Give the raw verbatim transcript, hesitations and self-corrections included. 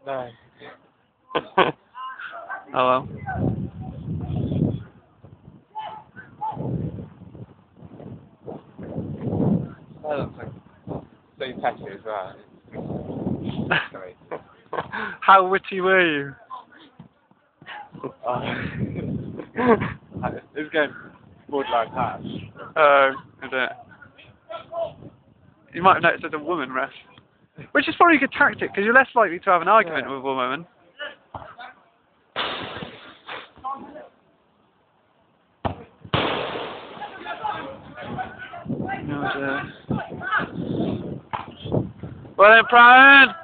No. Oh well. That looks like so petty as well. Sorry. How witty were you? Oh. It's going borderline harsh. Oh, is it? You might have noticed there's a woman ref. Which is probably a good tactic, because you're less likely to have an argument Yeah. with a woman. No, well then, Brian!